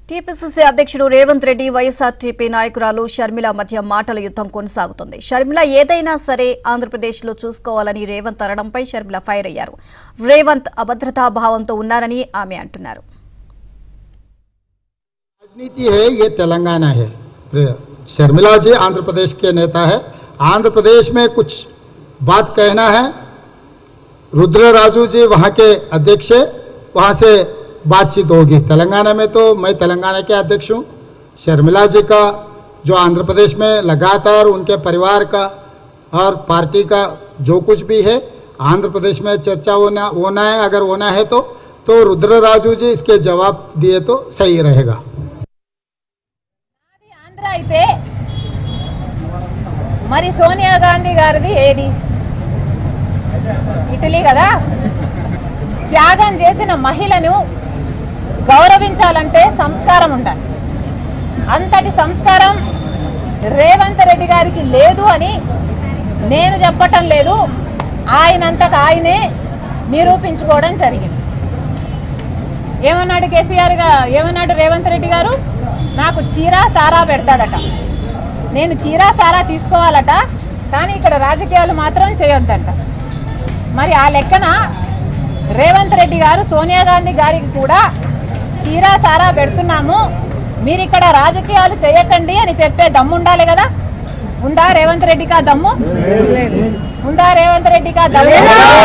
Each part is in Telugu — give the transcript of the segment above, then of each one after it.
టీపీసీసీ అధ్యక్షుడు రేవంత్ రెడ్డి వైఎస్ఆర్టీపీ నాయకురాలు షర్మిల మధ్య మాటల యుద్ధం కొనసాగుతుంది. షర్మిల ఏదైనా సరే ఆంధ్రప్రదేశ్లో చూసుకోవాలని రేవంత్ అనడంపై షర్మిల ఫైర్ అయ్యారు. రేవంత్ అభద్రతా భావంతో ఉన్నారని ఆమె అంటున్నారు. राजनीति है, ये तेलंगाना है। शर्मिला जी आंध्र प्रदेश के नेता है। आंध्र प्रदेश में कुछ बात कहना है, रुद्र राजू जी वहाँ के अध्यक्ष है, वहाँ से बातचीत होगी। तेलंगाना में तो मैं तेलंगाना के अध्यक्ष हूँ। शर्मिला जी का जो आंध्र प्रदेश में लगातार उनके परिवार का और पार्टी का जो कुछ भी है आंध्र प्रदेश में चर्चा होना है। अगर होना है तो रुद्र राजू जी इसके जवाब दिए तो सही रहेगा। అయితే మరి సోనియా గాంధీ గారిది ఏది? ఇటలీ కదా. త్యాగం చేసిన మహిళను గౌరవించాలంటే సంస్కారం ఉండాలి. అంతటి సంస్కారం రేవంత్ రెడ్డి గారికి లేదు అని నేను చెప్పటం లేదు, ఆయనంతకు ఆయనే నిరూపించుకోవడం జరిగింది. ఏమన్నాడు కేసీఆర్ ఏమన్నాడు రేవంత్ రెడ్డి గారు? నాకు చీరా సారా పెడతాడట, నేను చీరా సారా తీసుకోవాలట, కానీ ఇక్కడ రాజకీయాలు మాత్రం చేయొద్దంట. మరి ఆ లెక్కన రేవంత్ రెడ్డి గారు సోనియా గాంధీ గారికి కూడా చీరా సారా పెడుతున్నాము, మీరు ఇక్కడ రాజకీయాలు చేయకండి అని చెప్పే దమ్ము ఉండాలి కదా. ఉందా రేవంత్ రెడ్డికి ఆ దమ్ము? ఉందా రేవంత్ రెడ్డికి ఆ దమ్ము?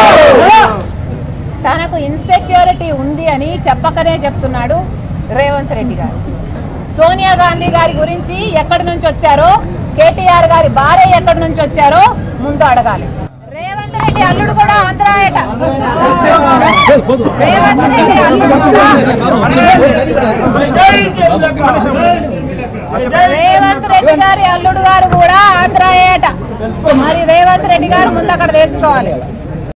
తనకు ఇన్సెక్యూరిటీ ఉంది అని చెప్పకనే చెప్తున్నాడు రేవంత్ రెడ్డి గారు. సోనియా గాంధీ గారి గురించి ఎక్కడి నుంచి వచ్చారో, కేటీఆర్ గారి భార్య ఎక్కడి నుంచి వచ్చారో ముందు అడగాలి. రేవంత్ రెడ్డి అల్లుడు కూడా ఆంధ్రాయట. రేవంత్ రెడ్డి అల్లుడు కూడా రేవంత్ రెడ్డి గారి అల్లుడు గారు కూడా ఆంధ్రాయట. మరి రేవంత్ రెడ్డి గారు ముందు అక్కడ తెచ్చుకోవాలి.